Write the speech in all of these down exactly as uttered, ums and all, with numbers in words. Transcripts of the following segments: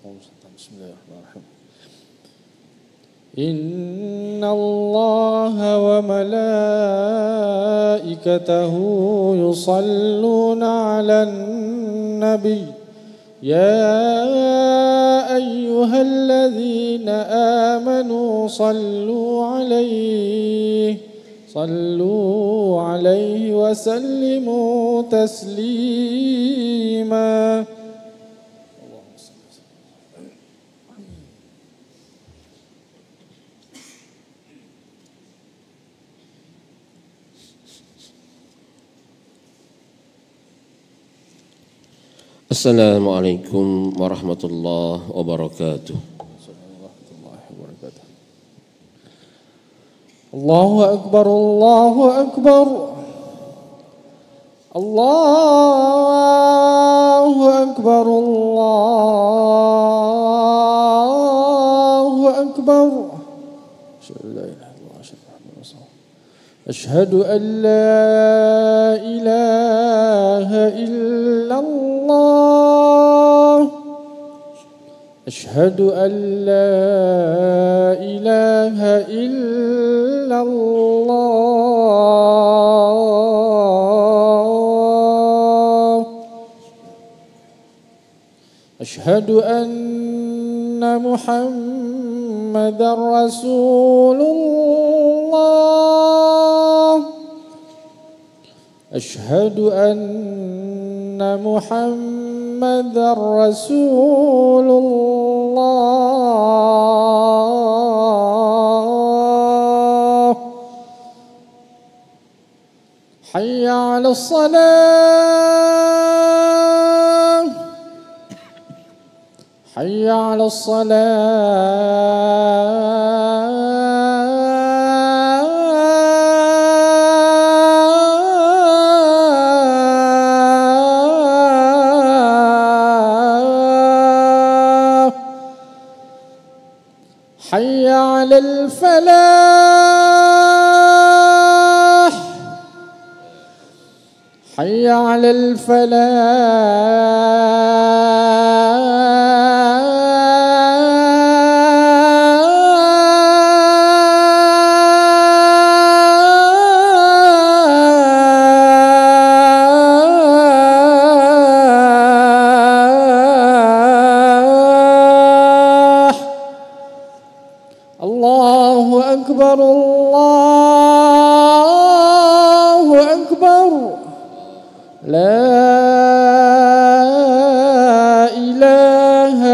بسم الله الرحمن الرحيم إن الله وملائكته يصلون على النبي يا أيها الذين آمنوا صلوا عليه صلوا عليه وسلموا تسليما Assalamualaikum warahmatullahi wabarakatuh. Allahu Akbar, Allahu Akbar, Allahu Akbar, Allahu Akbar. Asyhadu an la ilaha illallah. Asyhadu an la ilaha illallah. Asyhadu anna Muhammadar Rasulullah. Asyhadu anna Muhammadar Rasulullah. Hayya 'alas salah. Hayya 'alas salah. حي على الفلاح. حي على Allahu Akbar, Allahu Akbar. La ilaha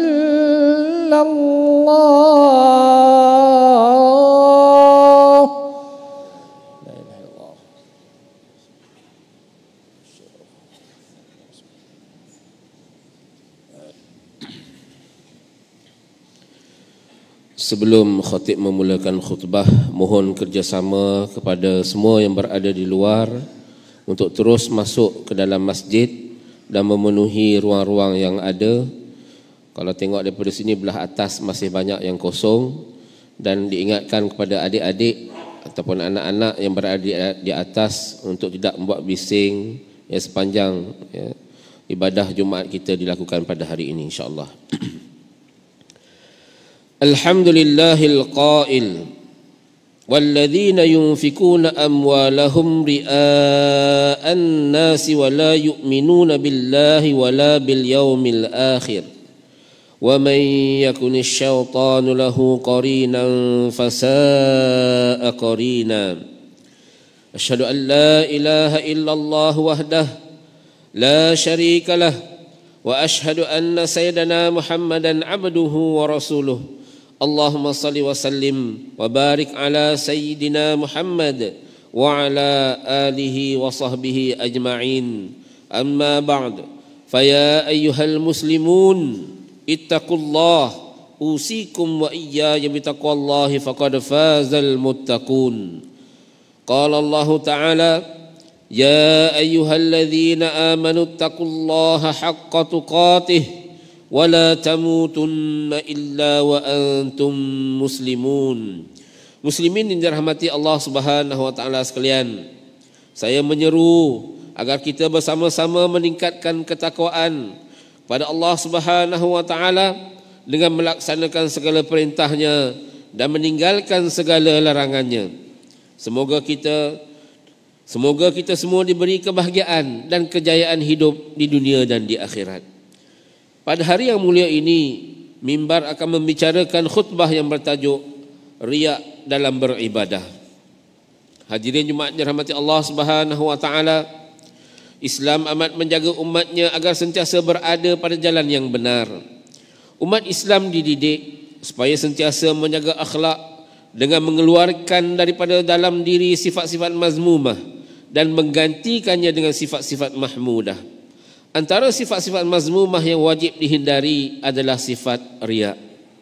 illallah. La ilaha illallah. Sebelum khatib memulakan khutbah, mohon kerjasama kepada semua yang berada di luar untuk terus masuk ke dalam masjid dan memenuhi ruang-ruang yang ada. Kalau tengok daripada sini belah atas masih banyak yang kosong, dan diingatkan kepada adik-adik ataupun anak-anak yang berada di atas untuk tidak membuat bising ya, sepanjang ya, ibadah Jumaat kita dilakukan pada hari ini insya-Allah. Alhamdulillahil qail walladzina yunfikuna amwalahum ria'an nasi wa la yu'minuna billahi wa la bil yawmil akhir wa man yakunish syaitanu lahu qarinan fasa'a qarina. Asyhadu an la ilaha illallah wahdah la syarika lah wa asyhadu anna sayyidana Muhammadan abduhu wa rasuluh. Allahumma salli wa sallim wa barik ala sayyidina Muhammad wa ala alihi wa sahbihi ajma'in. Amma ba'd. Faya ayyuhal muslimun ittaqullah usikum wa iyaya bitaqwallahi faqad fazal muttaqun. Qala Allah Ta'ala ya ayyuhalladzina amanu ittaqullaha haqqa tuqatih wala tamutunna illa wa antum muslimun. Muslimin yang dirahmati Allah Subhanahu wa taala sekalian, saya menyeru agar kita bersama-sama meningkatkan ketakwaan kepada Allah Subhanahu wa taala dengan melaksanakan segala perintahnya dan meninggalkan segala larangannya. Semoga kita semoga kita semua diberi kebahagiaan dan kejayaan hidup di dunia dan di akhirat. Pada hari yang mulia ini, mimbar akan membicarakan khutbah yang bertajuk riya dalam beribadah. Hadirin Jumaat dirahmati Allah Subhanahu wa taala, Islam amat menjaga umatnya agar sentiasa berada pada jalan yang benar. Umat Islam dididik supaya sentiasa menjaga akhlak dengan mengeluarkan daripada dalam diri sifat-sifat mazmumah dan menggantikannya dengan sifat-sifat mahmudah. Antara sifat-sifat mazmumah yang wajib dihindari adalah sifat riya.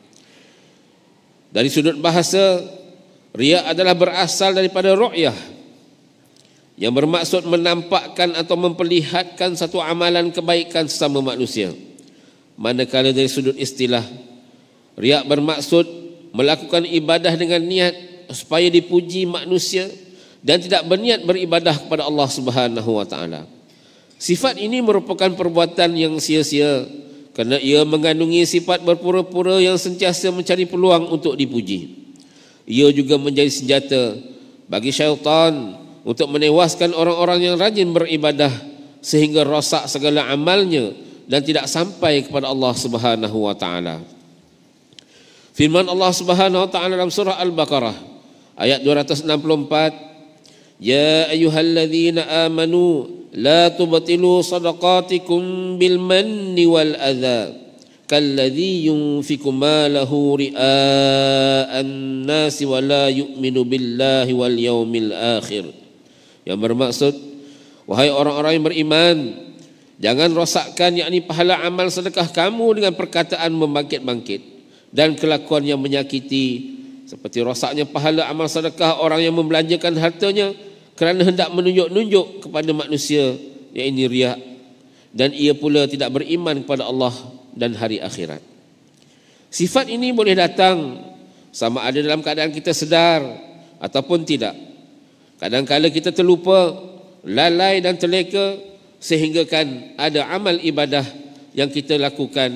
Dari sudut bahasa, riya adalah berasal daripada ru'yah yang bermaksud menampakkan atau memperlihatkan satu amalan kebaikan sesama manusia. Manakala dari sudut istilah, riya bermaksud melakukan ibadah dengan niat supaya dipuji manusia dan tidak berniat beribadah kepada Allah Subhanahu wa taala. Sifat ini merupakan perbuatan yang sia-sia kerana ia mengandungi sifat berpura-pura yang sentiasa mencari peluang untuk dipuji. Ia juga menjadi senjata bagi syaitan untuk menewaskan orang-orang yang rajin beribadah sehingga rosak segala amalnya dan tidak sampai kepada Allah Subhanahu wa taala. Firman Allah Subhanahu wa taala dalam surah Al-Baqarah ayat dua ratus enam puluh empat, "Ya ayyuhalladzina amanu la tubtilu sadaqatikum bil manni wal adza kalladzi yunfiqu malahu ria'an nasi wa la yu'minu billahi wal yaumil akhir." Yang bermaksud, wahai orang-orang yang beriman, jangan rosakkan yakni pahala amal sedekah kamu dengan perkataan membangkit-bangkit dan kelakuan yang menyakiti, seperti rosaknya pahala amal sedekah orang yang membelanjakan hartanya kerana hendak menunjuk-nunjuk kepada manusia, yakni riya, dan ia pula tidak beriman kepada Allah dan hari akhirat. Sifat ini boleh datang sama ada dalam keadaan kita sedar ataupun tidak. Kadang-kala kita terlupa, lalai dan terleka sehingga kan ada amal ibadah yang kita lakukan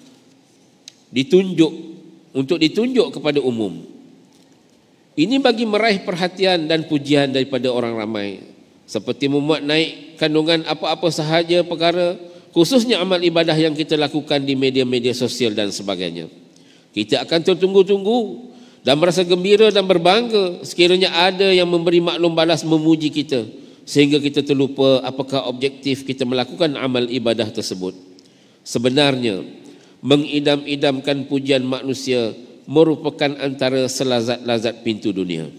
ditunjuk untuk ditunjuk kepada umum. Ini bagi meraih perhatian dan pujian daripada orang ramai, seperti memuat naik kandungan apa-apa sahaja perkara, khususnya amal ibadah yang kita lakukan di media-media sosial dan sebagainya. Kita akan tertunggu-tunggu dan merasa gembira dan berbangga sekiranya ada yang memberi maklum balas memuji kita, sehingga kita terlupa apakah objektif kita melakukan amal ibadah tersebut. Sebenarnya, mengidam-idamkan pujian manusia merupakan antara selazat-lazat pintu dunia.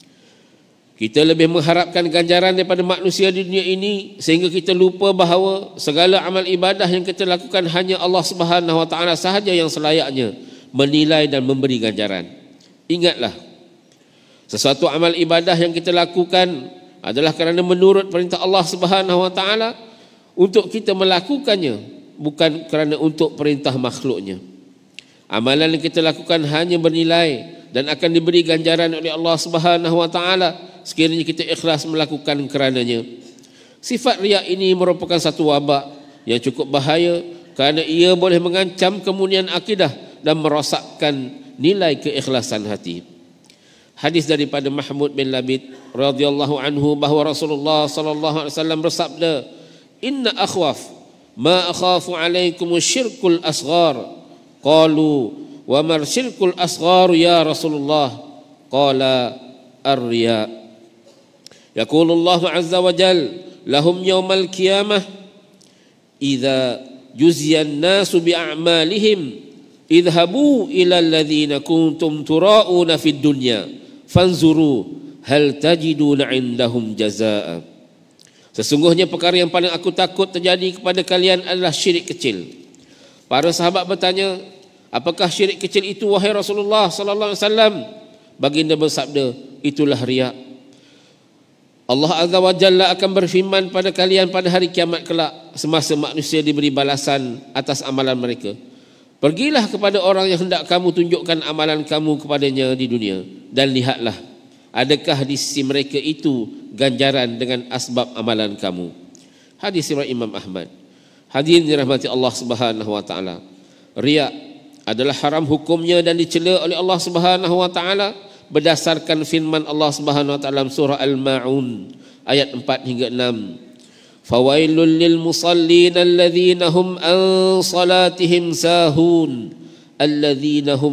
Kita lebih mengharapkan ganjaran daripada manusia di dunia ini sehingga kita lupa bahawa segala amal ibadah yang kita lakukan hanya Allah Subhanahu wa taala sahaja yang selayaknya menilai dan memberi ganjaran. Ingatlah, sesuatu amal ibadah yang kita lakukan adalah kerana menurut perintah Allah Subhanahu wa taala untuk kita melakukannya, bukan kerana untuk perintah makhluknya. Amalan yang kita lakukan hanya bernilai dan akan diberi ganjaran oleh Allah Subhanahu wa taala sekiranya kita ikhlas melakukan kerananya. Sifat riya ini merupakan satu wabak yang cukup bahaya kerana ia boleh mengancam kemunian akidah dan merosakkan nilai keikhlasan hati. Hadis daripada Mahmud bin Labid radhiyallahu anhu bahawa Rasulullah sallallahu alaihi wasallam bersabda, "Inna akhwaf ma akhafu alaikum syirkul asghar." Qalu, "Wa mar syirkul asghar ya Rasulullah?" Qala, "Ar-riya." Yaqulu Allah azza wa jalla lahum yawmal qiyamah idza juziya an-nasu bi a'malihim idhabu ila alladhina kuntum tura'una fid dunya fanzuru hal tajiduna indahum jazaa. Sesungguhnya perkara yang paling aku takut terjadi kepada kalian adalah syirik kecil. Para sahabat bertanya, apakah syirik kecil itu wahai Rasulullah sallallahu alaihi wasallam? Baginda bersabda, itulah riya. Allah azza wa jalla akan berfirman pada kalian pada hari kiamat kelak semasa manusia diberi balasan atas amalan mereka. Pergilah kepada orang yang hendak kamu tunjukkan amalan kamu kepadanya di dunia dan lihatlah adakah di sisi mereka itu ganjaran dengan asbab amalan kamu. Hadis riwayat Imam Ahmad. Hadirin dirahmati Allah Subhanahu wa taala. Riya adalah haram hukumnya dan dicela oleh Allah Subhanahu wa taala berdasarkan firman Allah Subhanahu wa taala dalam surah Al-Maun ayat empat hingga enam. Fawailul lil musallin alladzina hum an salatihim sahun alladzina hum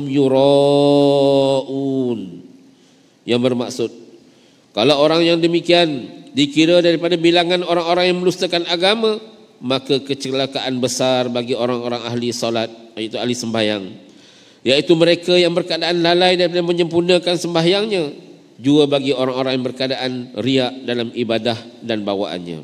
yuraun. Yang bermaksud, kalau orang yang demikian dikira daripada bilangan orang-orang yang mendustakan agama, maka kecelakaan besar bagi orang-orang ahli salat, iaitu ahli sembahyang, iaitu mereka yang berkeadaan lalai daripada menyempurnakan sembahyangnya, juga bagi orang-orang yang berkeadaan riak dalam ibadah dan bawaannya.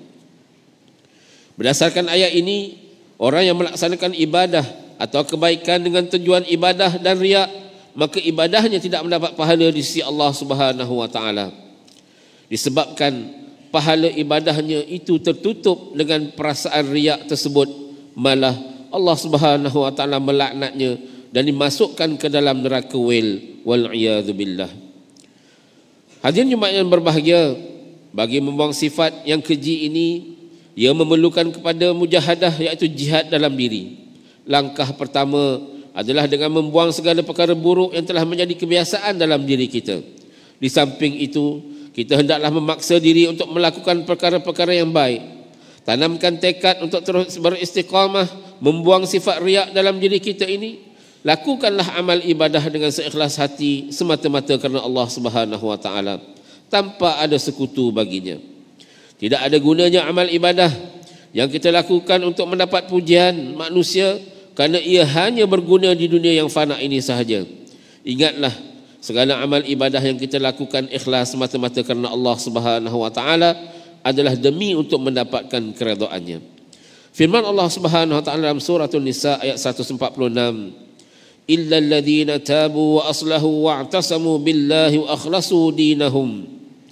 Berdasarkan ayat ini, orang yang melaksanakan ibadah atau kebaikan dengan tujuan ibadah dan riak, maka ibadahnya tidak mendapat pahala di sisi Allah Subhanahu wa taala. Disebabkan pahala ibadahnya itu tertutup dengan perasaan riak tersebut, malah Allah Subhanahu wa taala melaknatnya dan dimasukkan ke dalam neraka wail wal iyad billah. Hadirin Jumaat yang berbahagia, bagi membuang sifat yang keji ini, ia memerlukan kepada mujahadah, iaitu jihad dalam diri. Langkah pertama adalah dengan membuang segala perkara buruk yang telah menjadi kebiasaan dalam diri kita. Di samping itu, kita hendaklah memaksa diri untuk melakukan perkara-perkara yang baik. Tanamkan tekad untuk terus beristiqamah, membuang sifat riak dalam diri kita ini. Lakukanlah amal ibadah dengan seikhlas hati, semata-mata kerana Allah Subhanahu wa taala, tanpa ada sekutu baginya. Tidak ada gunanya amal ibadah yang kita lakukan untuk mendapat pujian manusia, kerana ia hanya berguna di dunia yang fana ini sahaja. Ingatlah, segala amal ibadah yang kita lakukan ikhlas semata-mata kerana Allah Subhanahu wa taala adalah demi untuk mendapatkan keredaannya. Firman Allah Subhanahu wa taala dalam surah An-Nisa ayat seratus empat puluh enam, illa alladhina tabu wa aslahu wa'tasamu billahi wa akhlasu dinahum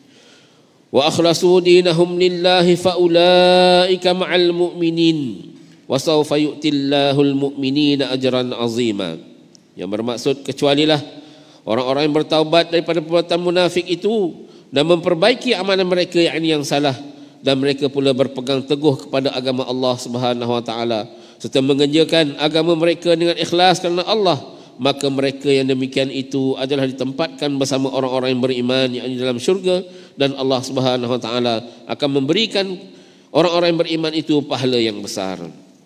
wa akhlasu dinahum lillahi faulaika ma'al mu'minin wa sawfa yu'tillahul mu'minina ajran azima. Yang bermaksud, kecualilah orang-orang yang bertaubat daripada perbuatan munafik itu dan memperbaiki amalan mereka yang ini yang salah, dan mereka pula berpegang teguh kepada agama Allah Subhanahu wa taala serta mengerjakan agama mereka dengan ikhlas kerana Allah, maka mereka yang demikian itu adalah ditempatkan bersama orang-orang yang beriman yang di dalam syurga, dan Allah Subhanahu wa taala akan memberikan orang-orang yang beriman itu pahala yang besar.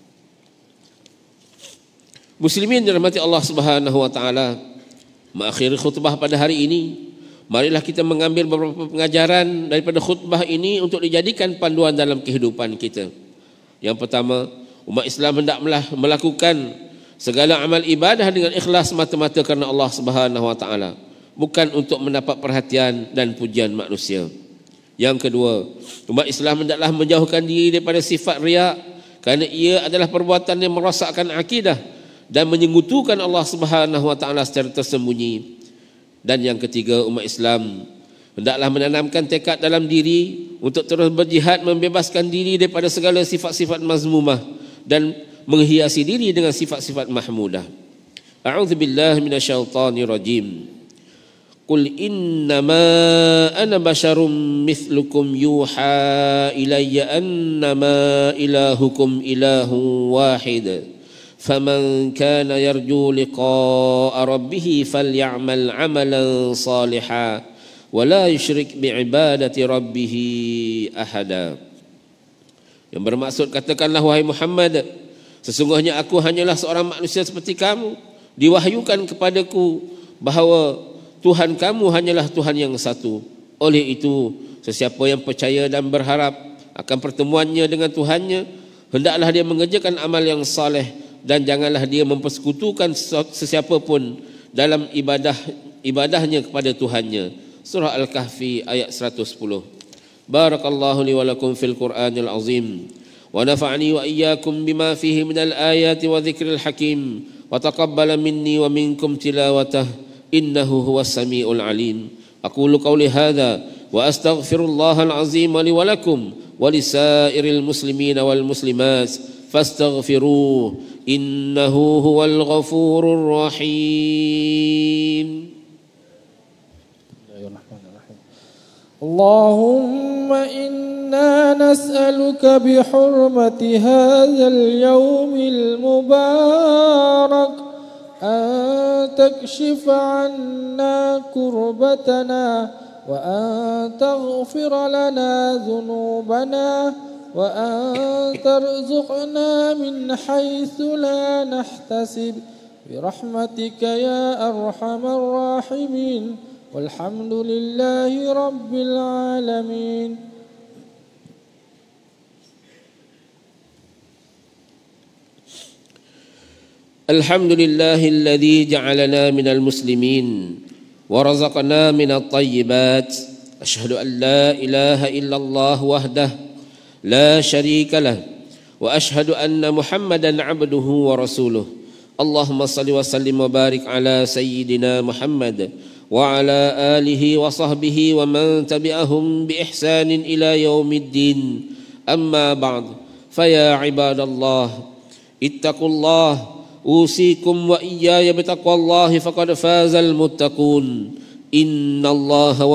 Muslimin dirahmati Allah Subhanahu wa taala, mengakhiri khutbah pada hari ini, marilah kita mengambil beberapa pengajaran daripada khutbah ini untuk dijadikan panduan dalam kehidupan kita. Yang pertama, umat Islam hendaklah melakukan segala amal ibadah dengan ikhlas mata-mata kerana Allah Subhanahu wa taala, bukan untuk mendapat perhatian dan pujian manusia. Yang kedua, umat Islam hendaklah menjauhkan diri daripada sifat riak, kerana ia adalah perbuatan yang merosakkan akidah dan menyekutukan Allah Subhanahu wa taala secara tersembunyi. Dan yang ketiga, umat Islam hendaklah menanamkan tekad dalam diri untuk terus berjihad membebaskan diri daripada segala sifat-sifat mazmumah dan menghiasi diri dengan sifat-sifat mahmudah. A'udzubillahi minasyaitonir rajim. Qul innama ana basyarum mithlukum yuha ilayya annama ilahukum ilahu wahid. فمن كان يرجو لقاء ربه فليعمل عملا صالحا ولا يشرك بعبادة ربه أحدا. Yang bermaksud, katakanlah wahai Muhammad, sesungguhnya aku hanyalah seorang manusia seperti kamu, diwahyukan kepadaku bahawa Tuhan kamu hanyalah Tuhan yang satu. Oleh itu, sesiapa yang percaya dan berharap akan pertemuannya dengan Tuhannya, hendaklah dia mengerjakan amal yang saleh, dan janganlah dia mempersekutukan sesiapa pun dalam ibadah ibadahnya kepada Tuhannya. Surah Al-Kahfi ayat seratus sepuluh. Barakallahu li wa lakum fil Qur'anil azim wa nafa'ani wa iyyakum bima fihi minal ayati wa dzikril hakim wa taqabbala minni wa minkum tilawatah innahu huwas samiul alim. Aqulu qawli hadza wa astaghfirullahal azim li wa lakum wa lisairil muslimina wal muslimat fastaghfiruhu innahu huwal ghafurur rahim. اللهم إنا نسألك بحرمة هذا اليوم المبارك أن تكشف عنا كربتنا وأن تغفر لنا ذنوبنا وأن ترزقنا من حيث لا نحتسب برحمتك يا أرحم الراحمين والحمد لله رب العالمين. الحمد لله الذي جعلنا من المسلمين ورزقنا من الطيبات. أشهد أن لا إله إلا الله وحده لا شريك له وأشهد أن محمدا عبده ورسوله. اللهم صل وسلم وبارك على سيدنا محمد وعلى آله وصحبه ومن تبعهم بإحسان إلى يوم الدين. أما بعد، فيا عباد الله اتقوا الله، أوصيكم وإياي بتقوى الله فقد فاز المتقون. إن الله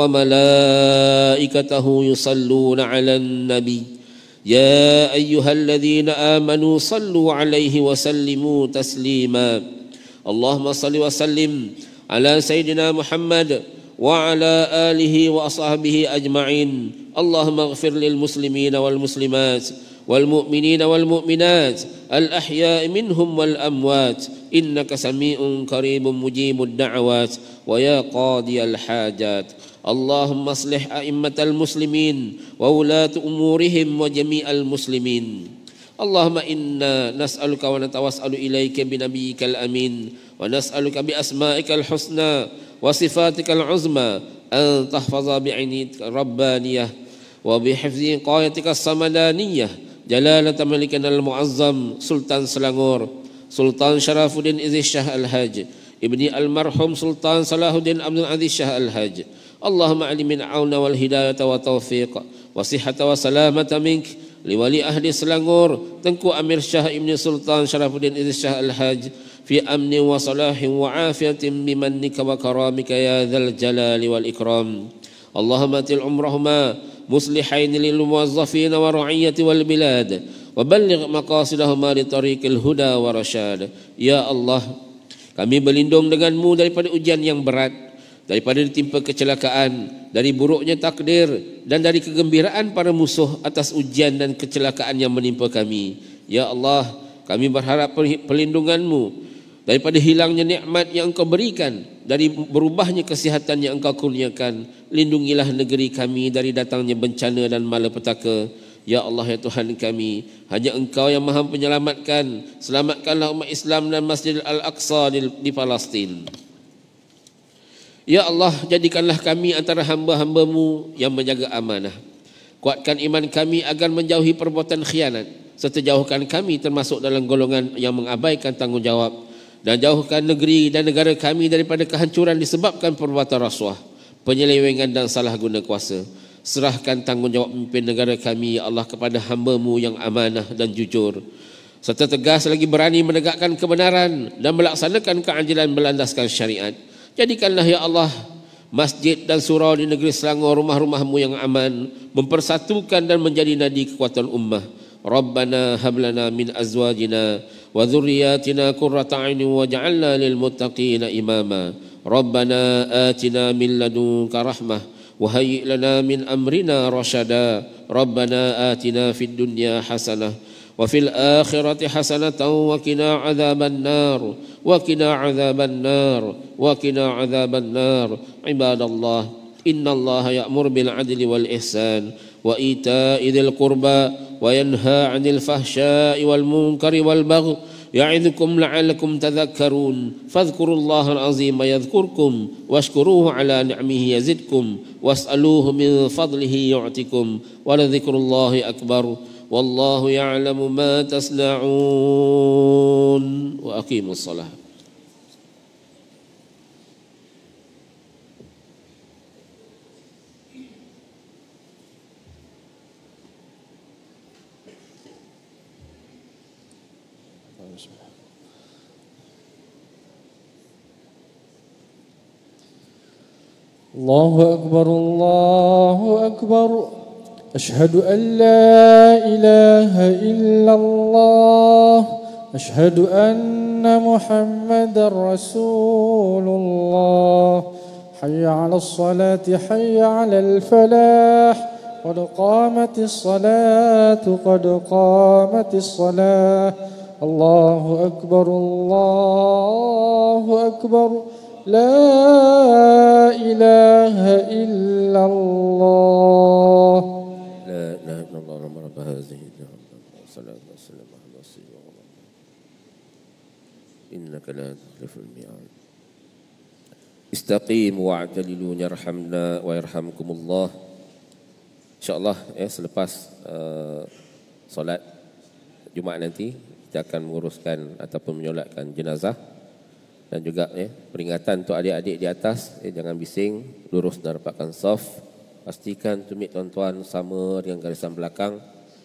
وملائكته يصلون على النبي يا أيها الذين آمنوا صلوا عليه وسلموا تسليما. اللهم صل وسلم على سيدنا محمد وعلى آله وأصحابه أجمعين. اللهم اغفر للمسلمين والمسلمات والمؤمنين والمؤمنات الأحياء منهم والأموات إنك سميع قريب مجيب الدعوات ويا قاضي الحاجات. اللهم اصلح أئمة المسلمين وولاة أمورهم وجميع المسلمين. اللهم إنا نسألك ونتوسل إليك بنبيك الأمين ونسألك بأسمائك الحسنى وصفاتك العظمى أن تحفظ بعينيك الربانية وبحفظ قايتك الصمدانية جلالة ملكنا المعظم سلطان سلانغور سلطان شرف الدين إذ الشاه الحاج ابن المرحوم سلطان صلاح الدين عبد العزيز شاه الحاج. اللهم علم العون والهداية والتوفيق وصحة وسلامة منك لولي أهل سلانغور تنكو أمير شاه ابن سلطان شرف الدين إذ الشاه الحاج في أمن وصلاح وعافية بمنك وكرامك يا ذا الجلال والإكرام. اللهم أتل عمرهما مصلحين للموظفين والرعية والبلاد وبلغ مقاصدهما لطريق الهدى ورشاد. Ya Allah, kami berlindung denganmu daripada ujian yang berat, daripada ditimpa kecelakaan, dari buruknya takdir dan dari kegembiraan para musuh atas ujian dan kecelakaan yang menimpa kami. Ya Allah, kami berharap perlindunganmu daripada hilangnya nikmat yang engkau berikan, dari berubahnya kesihatan yang engkau kurniakan. Lindungilah negeri kami dari datangnya bencana dan malapetaka. Ya Allah, ya Tuhan kami, hanya engkau yang maha menyelamatkan. Selamatkanlah umat Islam dan Masjid Al-Aqsa di, di Palestin. Ya Allah, jadikanlah kami antara hamba-hambamu yang menjaga amanah. Kuatkan iman kami agar menjauhi perbuatan khianat, serta jauhkan kami termasuk dalam golongan yang mengabaikan tanggungjawab, dan jauhkan negeri dan negara kami daripada kehancuran disebabkan perbuatan rasuah, penyelewengan dan salah guna kuasa. Serahkan tanggungjawab memimpin negara kami, ya Allah, kepada hamba-Mu yang amanah dan jujur, serta tegas lagi berani menegakkan kebenaran dan melaksanakan keadilan berlandaskan syariat. Jadikanlah, ya Allah, masjid dan surau di negeri Selangor rumah-rumah-Mu yang aman, mempersatukan dan menjadi nadi kekuatan ummah. Rabbana hablana min azwajina wa dhurriyyatina qurrata a'yunin waj'alna lil muttaqina imama. Rabbana atina min ladunka rahmah wa hayyi' lana min amrina rasyada. Rabbana atina fid dunya hasanah wa fil akhirati hasanatan wa qina adzaban nar wa qina adzaban nar wa qina adzaban nar. Ibadallah, innallaha ya'muru bil 'adli wal ihsan wa ita'i dzil qurba wa yanha 'anil fahsya'i wal munkari wal baghi ya'idukum la'allakum tadhakkarun. Fadhkurullahal 'azima yadhkurkum washkuruhu 'ala ni'amihi yazidkum was'aluhu min fadlihi yu'tikum wa ladhikrullahi akbar. Wallahu ya'lamu ma tasna'un. Wa aqimus salah. الله أكبر الله أكبر أشهد أن لا إله إلا الله أشهد أن محمدا رسول الله حي على الصلاة حي على الفلاح قد قامت الصلاة قد قامت الصلاة الله أكبر الله أكبر لا إله إلا الله لا إله إلا الله رب هذه الصلاة والسلام على سيدنا محمد إنك لا تخلف الميعاد استقيموا واعتدلوا يرحمنا ويرحمكم الله. InsyaAllah ya, selepas uh, solat Jumaat nanti kita akan menguruskan ataupun menyolatkan jenazah. Dan juga ya, peringatan untuk adik-adik di atas, eh, jangan bising, lurus dan rapatkan saf. Pastikan tumit tuan-tuan sama dengan garisan belakang.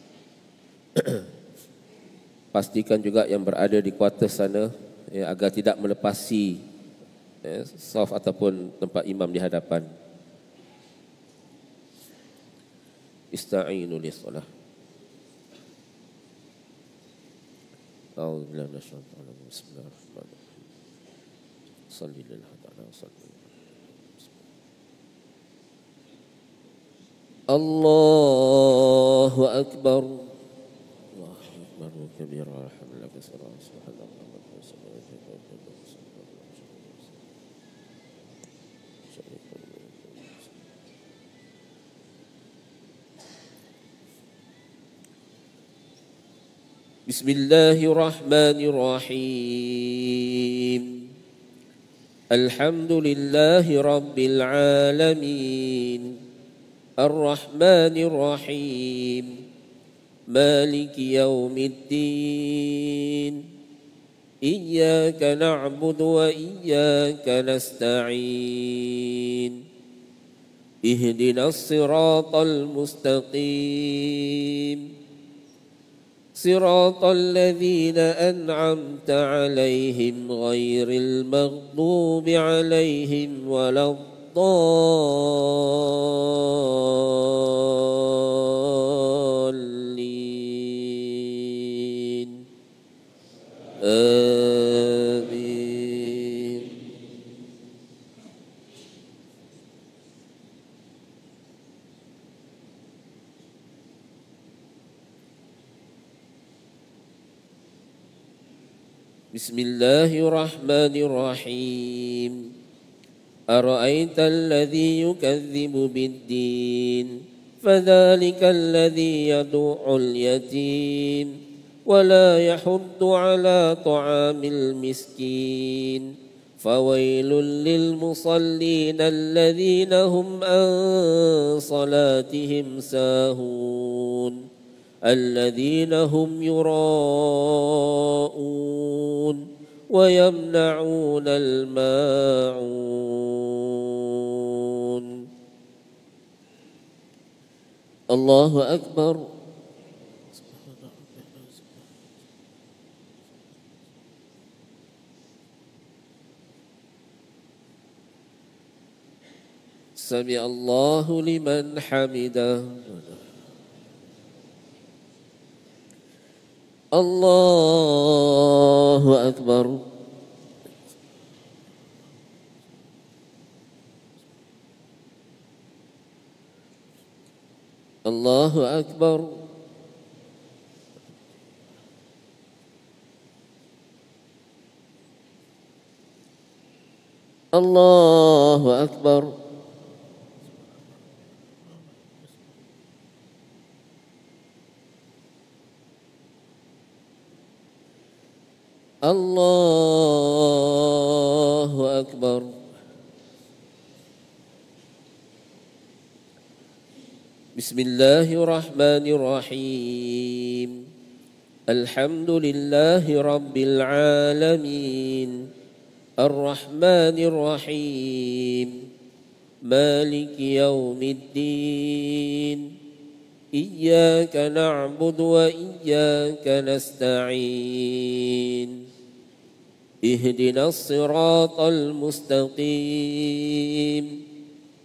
Pastikan juga yang berada di kuartus sana ya, agar tidak melepasi ya, saf ataupun tempat imam di hadapan. Ista'inu lis-salah. A'udzubillahi minasyaitonir rajim. Bismillahirrahmanirrahim. Salli lillahi ta'ala salli. Allahu akbar. Allahu akbar kabira alhamdulillah katsira subhanallah wa Bismillahirrahmanirrahim. Alhamdulillahi rabbil alamin. Ar-Rahmanir Rahim. Maliki yaumiddin. Iyyaka na'budu wa iyyaka nasta'in. Ihdinas siratal mustaqim. صراط الذين أنعمت عليهم غير المغضوب عليهم ولا الضالين آمين. بسم الله الرحمن الرحيم. أرأيت الذي يكذب بالدين فذلك الذي يدعو اليتيم ولا يحض على طعام المسكين فويل للمصلين الذين هم عن صلاتهم ساهون الذين هم يراءون ويمنعون الماعون. الله أكبر. سمع الله لمن حمده. الله أكبر. الله أكبر. الله أكبر. الله أكبر. بسم الله الرحمن الرحيم. الحمد لله رب العالمين. الرحمن الرحيم. مالك يوم الدين. إياك نعبد وإياك نستعين. اهدنا الصراط المستقيم.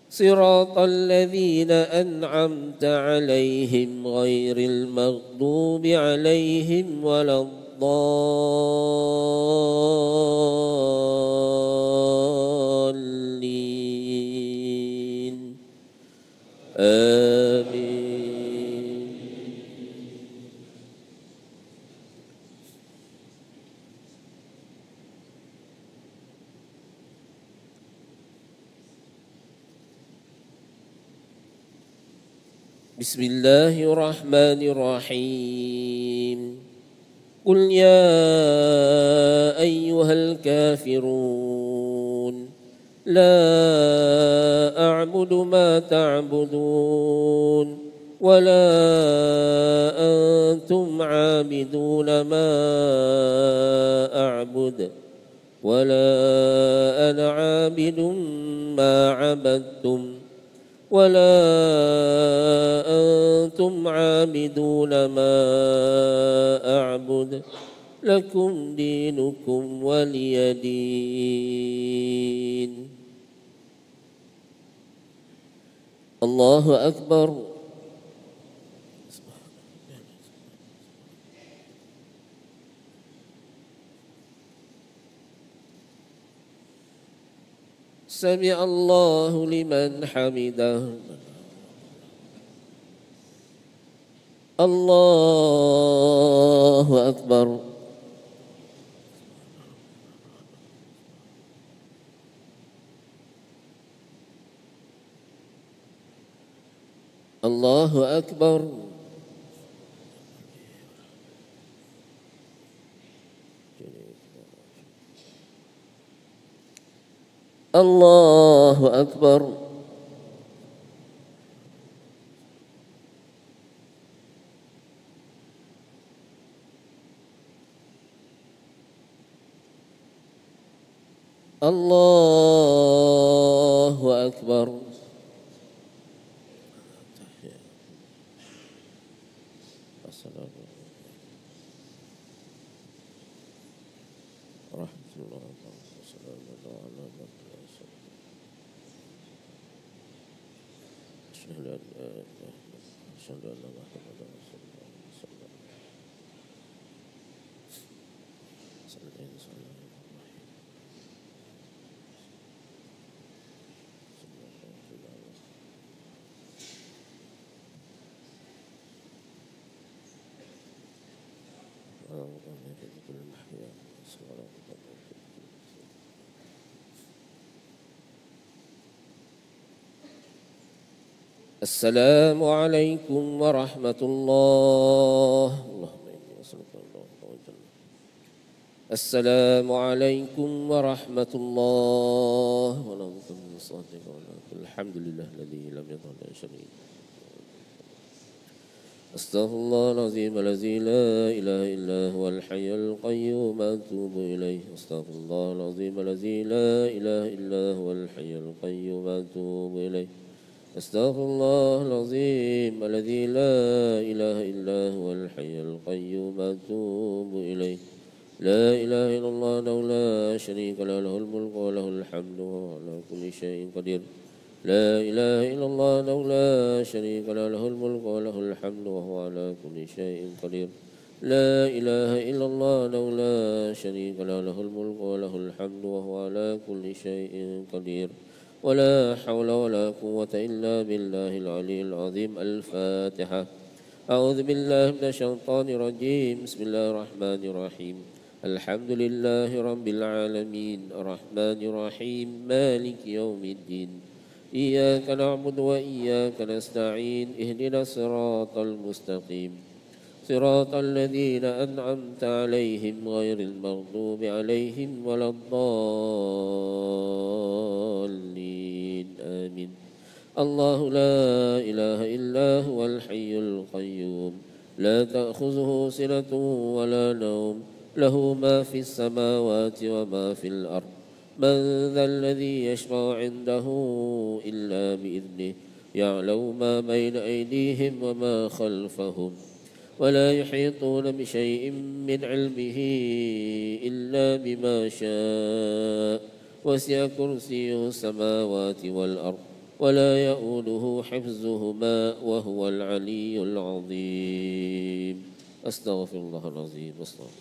صراط الذين أنعمت عليهم غير المغضوب عليهم ولا الضالين آمين. بسم الله الرحمن الرحيم قل يا أيها الكافرون لا أعبد ما تعبدون ولا أنتم عابدون ما أعبد ولا أنا عابد ما عبدتم ولا أنتم عابدون ما أعبد لكم دينكم ولي دين. الله أكبر. سمع الله لمن حمده. الله أكبر. الله أكبر. الله أكبر. الله أكبر. السلام عليكم ورحمة الله. السلام عليكم ورحمة الله. الحمد لله الذي لم يضل شريك. أستغفر الله العظيم الذي لا إله إلا هو الحي القيوم أتوب إليه. أستغفر الله العظيم الذي لا إله إلا هو الحي القيوم أتوب إليه. أستغفر الله العظيم الذي لا إله إلا هو الحي القيوم أتوب إليه. لا إله إلا الله وحده لا شريك له له الملك وله الحمد وهو على كل شيء قدير. لا إله إلا الله وحده لا شريك له له الملك وله الحمد وهو على كل شيء قدير. لا إله إلا الله وحده لا شريك له له الملك وله الحمد وهو على كل شيء قدير. ولا حول ولا قوة إلا بالله العلي العظيم. الفاتحة. أعوذ بالله من الشيطان الرجيم. بسم الله الرحمن الرحيم. الحمد لله رب العالمين الرحمن الرحيم مالك يوم الدين. إياك نعبد وإياك نستعين. اهدنا الصراط المستقيم صراط الذين أنعمت عليهم غير المغضوب عليهم ولا الضالين آمين. الله لا إله إلا هو الحي القيوم لا تأخذه سنة ولا نوم له ما في السماوات وما في الأرض. من ذا الذي يشفع عنده إلا بإذنه. يعلم ما بين أيديهم وما خلفهم ولا يحيطون بشيء من علمه إلا بما شاء. وسع كرسيه السماوات والأرض ولا يؤوده حفظهما وهو العلي العظيم. أستغفر الله العظيم. أستغفر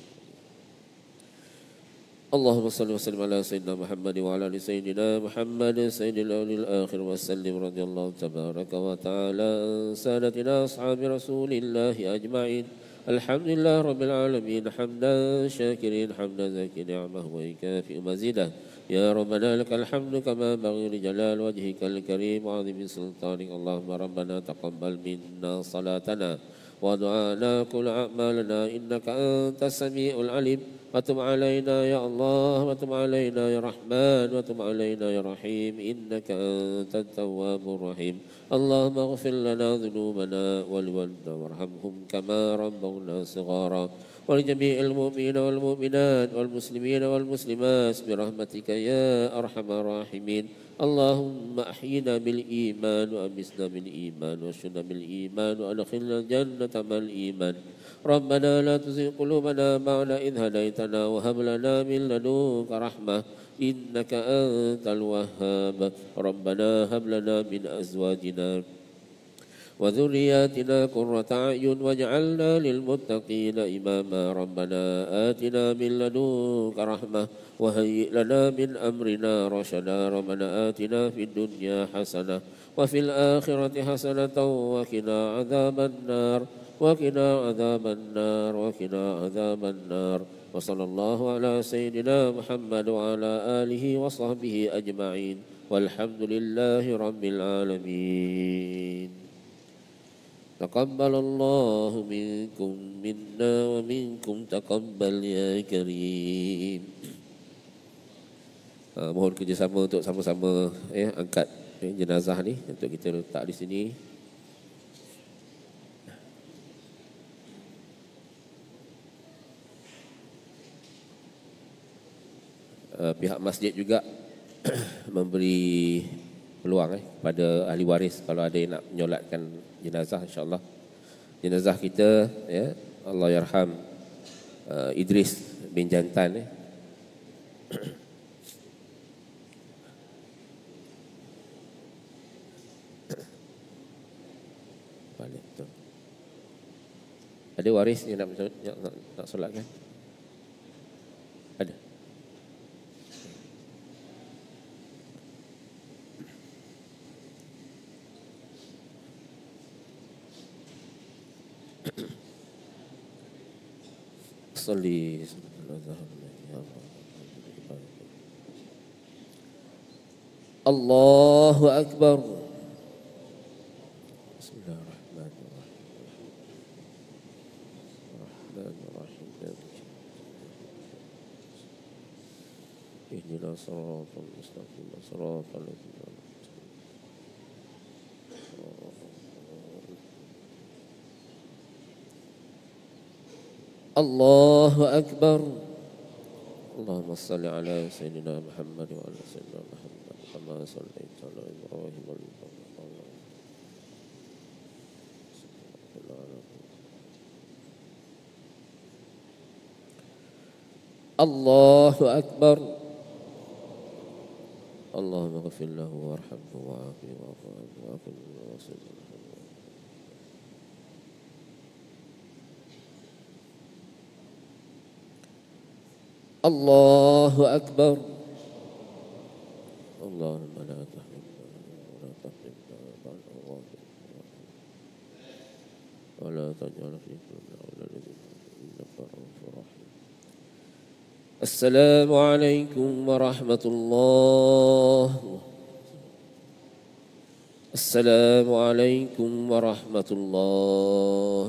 اللهم صل وسلم على سيدنا محمد وعلى ال سيدنا محمد سيد الاول الاخر وسلم رضي الله تبارك وتعالى عن سادتنا اصحاب رسول الله اجمعين. الحمد لله رب العالمين حمدا شاكرين حمدا زاكي نعمه ويكافئ مزيده. يا ربنا لك الحمد كما ينبغي لجلال وجهك الكريم وعظيم سلطانك. اللهم ربنا تقبل منا صلاتنا ودعانا كل أعمالنا إنك أنت السميع العليم. وتب علينا يا الله وتب علينا يا رحمن وتب علينا يا رحيم إنك أنت التواب الرحيم. اللهم اغفر لنا ذنوبنا ولوالدنا وارحمهم كما ربونا صغارا ولجميع المؤمنين والمؤمنات والمسلمين والمسلمات برحمتك يا أرحم الراحمين. اللهم أحينا بالإيمان وأمسنا بالإيمان واشفنا بالإيمان وأدخلنا الجنة مع الإيمان. ربنا لا تزغ قلوبنا بعد إذ هديتنا وهب لنا من لدنك رحمة إنك أنت الوهاب. ربنا هب لنا من أزواجنا وذرياتنا قرة أعين واجعلنا للمتقين إماما. ربنا آتنا من لدنك رحمة وهيئ لنا من أمرنا رشدا. ربنا آتنا في الدنيا حسنة وفي الآخرة حسنة وقنا عذاب النار وقنا عذاب النار وقنا عذاب النار. وصلى الله على سيدنا محمد وعلى آله وصحبه أجمعين والحمد لله رب العالمين. تقبل الله منكم منا ومنكم تقبل يا كريم. Uh, mohon kerjasama untuk sama-sama eh, angkat eh, jenazah ni untuk kita letak di sini. Uh, pihak masjid juga memberi peluang eh, kepada ahli waris kalau ada yang nak menyolatkan jenazah, insya-Allah. Jenazah kita ya, Allah yarham uh, Idris bin Jantan eh. Balik tu. Ada waris yang nak nak, nak, nak solatkan? Ada. Salli Allahu Akbar. اهدنا الصراط المستقيم صراط الذين أنعمت الله أكبر. اللهم صل على سيدنا محمد وعلى سيدنا محمد كما صليت على إبراهيم وعلى الله أكبر. اللهم اغفر له وارحمه وعافه واعف عنه وعافه وصل. الله أكبر. اللهم لا تحرمنا ولا تحرمنا بعد ولا تجعل في قلوبنا ولا الذين إنك رؤوف رحيم. السلام عليكم ورحمة الله. السلام عليكم ورحمة الله.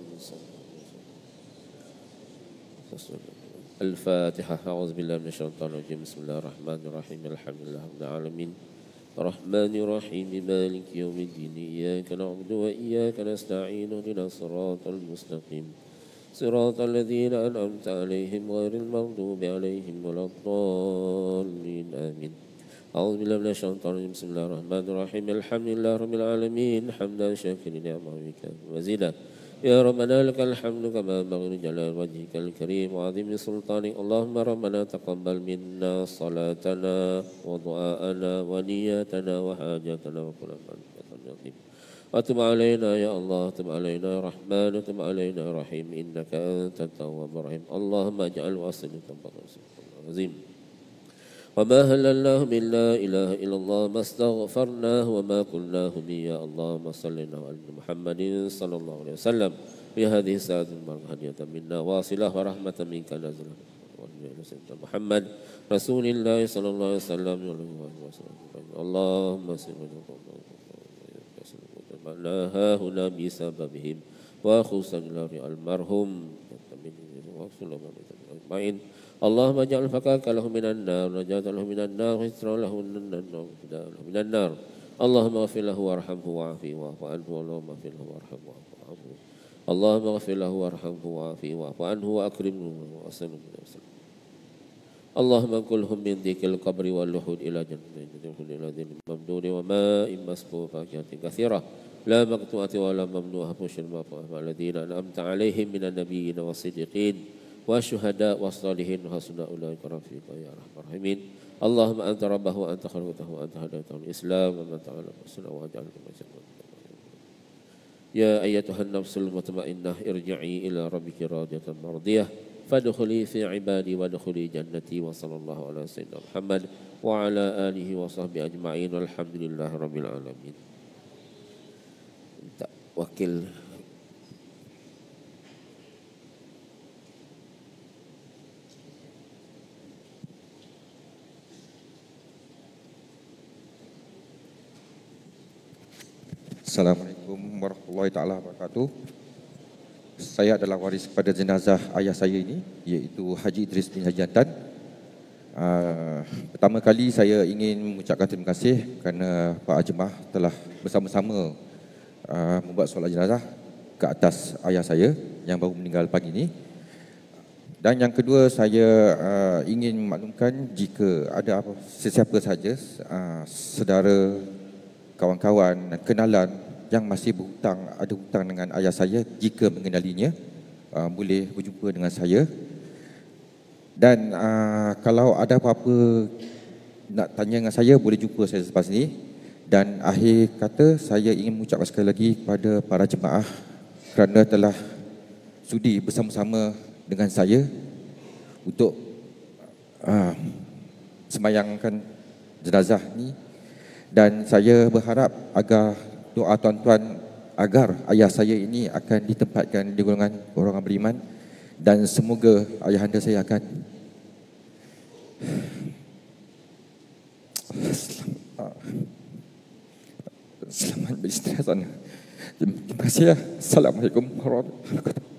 الفاتحة. أعوذ بالله من الشيطان الرجيم. بسم الله الرحمن الرحيم. الحمد لله رب العالمين الرحمن الرحيم مالك يوم الدين إياك نعبد وإياك نستعين اهدنا الصراط المستقيم صراط الذين أنعمت عليهم غير المغضوب عليهم ولا الضالين آمين. أعوذ بالله من الشيطان الرجيم. بسم الله الرحمن الرحيم. الحمد لله رب العالمين حمدا شاكرا نعمه وزيدا. يا ربنا لك الحمد كما ينبغي لجلال وجهك الكريم وعظيم سلطانك. اللهم ربنا تقبل منا صلاتنا ودعاءنا ونياتنا وحاجاتنا وكل ما وتب علينا يا الله، تب علينا يا رحمن، تب علينا يا رحيم، إنك أنت التواب الرحيم. اللهم اجعل وصلك العظيم وما هللناه من لا إله إلا الله ما استغفرناه وما قلناه به يا اللهم صل على محمد صلى الله عليه وسلم في هذه الساعة المرهدية منا واصلة ورحمة منك نازلة محمد رسول الله صلى الله عليه وسلم. اللهم صل ها هنا بسببهم وخصوصا المرحوم أجمعين. اللهم اجعل فكاك له من النار ونجاة له من النار وسترا له من النار. اللهم اغفر له وارحمه وعافيه واعف عنه. اللهم اغفر له وارحمه واعف عنه. اللهم اغفر له وارحمه وعافيه واعف عنه واكرمه واسلم. اللهم انقلهم من ذيك القبر واللحود الى جنة الى ذل ممدود وماء مسكوب فاكهة كثيرة لا مقطوعة ولا ممنوعة بشر الذين انعمت عليهم من النبيين والصديقين والشهداء والصالحين وحسن أولئك رفيقا يا أرحم الراحمين. اللهم أنت ربه وأنت خلقته وأنت هديته الإسلام ومن تعالى السنة واجعله يا أيتها النفس المطمئنة ارجعي إلى ربك راضية مرضية فادخلي في عبادي وادخلي جنتي. وصلى الله على سيدنا محمد وعلى آله وصحبه أجمعين والحمد لله رب العالمين. Wakil Assalamualaikum warahmatullahi taala wabarakatuh. Saya adalah waris pada jenazah ayah saya ini, iaitu Haji Idris bin Haji Antan. Uh, pertama kali saya ingin mengucapkan terima kasih kerana Pak Ajmah telah bersama-sama uh, membuat solat jenazah ke atas ayah saya yang baru meninggal pagi ini. Dan yang kedua, saya uh, ingin maklumkan jika ada apa, sesiapa saja uh, saudara, kawan-kawan dan kenalan yang masih berhutang, ada hutang dengan ayah saya, jika mengenalinya, uh, boleh berjumpa dengan saya. Dan uh, kalau ada apa-apa nak tanya dengan saya, boleh jumpa saya selepas ini. Dan akhir kata, saya ingin mengucapkan sekali lagi kepada para jemaah kerana telah sudi bersama-sama dengan saya untuk uh, sembahyangkan jenazah ni. Dan saya berharap agar doa tuan-tuan agar ayah saya ini akan ditempatkan di golongan orang beriman, dan semoga ayahanda saya akan selamat beristirahat sana. Terima kasih ya. Assalamualaikum warahmatullahi wabarakatuh.